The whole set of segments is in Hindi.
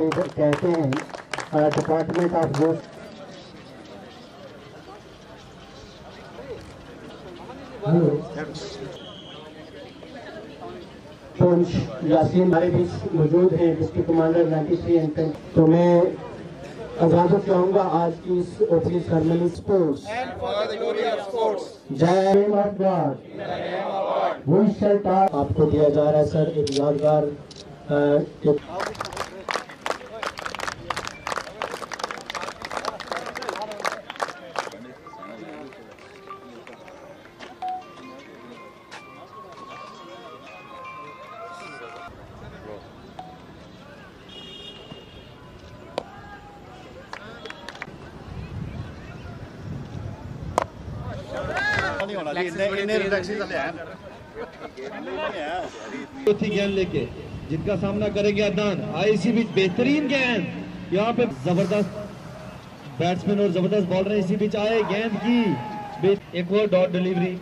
जिसे कहते हैं डिपार्टमेंट ऑफ यूथ। यासीन हमारे बीच मौजूद हैं, डिस्ट्रिक्ट कमांडर 93 एंड। तो मैं आज़ाद चाहूँगा आज की इस ओपनिंग सेरेमनी स्पोर्ट्स जय गॉड आपको दिया जा रहा है सर एक यादगार चौथी गेंद लेके जिनका सामना करेंगे अदनान। इसी बीच बेहतरीन गेंद, यहाँ पे जबरदस्त बैट्समैन और जबरदस्त बॉलर इसी बीच आए, गेंद की एक और डॉट डिलीवरी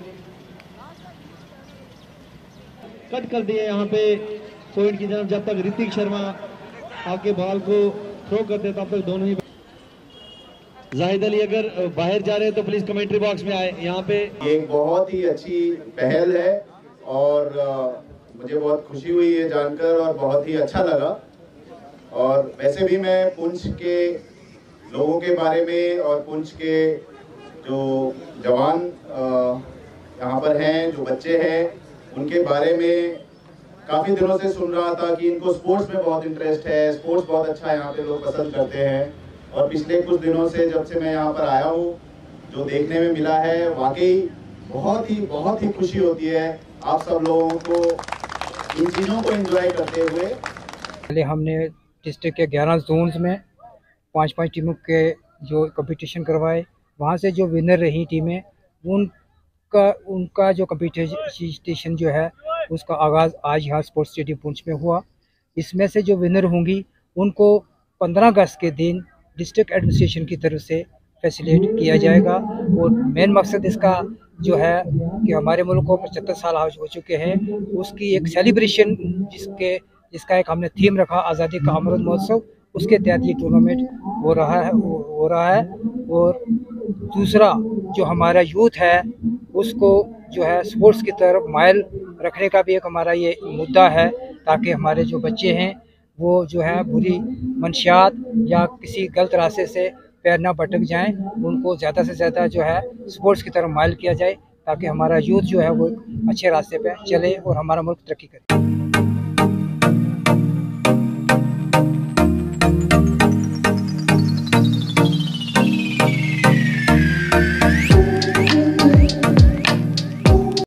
कट कर दिए यहाँ पे पॉइंट की तरफ। जब तक ऋतिक शर्मा आके बॉल को थ्रो करते तब तक दोनों ही। जाहिद अली अगर बाहर जा रहे हैं तो प्लीज कमेंट्री बॉक्स में आए। यहाँ पे ये बहुत ही अच्छी पहल है और मुझे बहुत खुशी हुई ये जानकर और बहुत ही अच्छा लगा। और वैसे भी मैं पुंछ के लोगों के बारे में और पुंछ के जो जवान यहाँ पर हैं, जो बच्चे हैं, उनके बारे में काफ़ी दिनों से सुन रहा था कि इनको स्पोर्ट्स में बहुत इंटरेस्ट है, स्पोर्ट्स बहुत अच्छा यहाँ पे लोग पसंद करते हैं। और पिछले कुछ दिनों से जब से मैं यहाँ पर आया हूँ, जो देखने में मिला है वाकई बहुत ही खुशी होती है आप सब लोगों को इन चीज़ों को एंजॉय करते हुए। पहले हमने डिस्ट्रिक्ट के 11 जोन्स में 5-5 टीमों के जो कंपटीशन करवाए, वहाँ से जो विनर रही टीमें उनका जो कंपटीशन जो है उसका आगाज़ आज यहाँ स्पोर्ट्स स्टेडियम पुंछ में हुआ। इसमें से जो विनर होंगी उनको 15 अगस्त के दिन डिस्ट्रिक्ट एडमिनिस्ट्रेशन की तरफ से फैसिलिटेट किया जाएगा। और मेन मकसद इसका जो है कि हमारे मुल्क को 75 साल हो चुके हैं, उसकी एक सेलिब्रेशन जिसका एक हमने थीम रखा आज़ादी का अमृत महोत्सव, उसके तहत ये टूर्नामेंट हो रहा है। और दूसरा जो हमारा यूथ है उसको जो है स्पोर्ट्स की तरफ माइल रखने का भी एक हमारा ये मुद्दा है, ताकि हमारे जो बच्चे हैं वो जो है बुरी मंशियात या किसी गलत रास्ते से पैर ना भटक जाएं, उनको ज़्यादा से ज़्यादा जो है स्पोर्ट्स की तरफ माइल किया जाए, ताकि हमारा यूथ जो है वो अच्छे रास्ते पे चले और हमारा मुल्क तरक्की करे।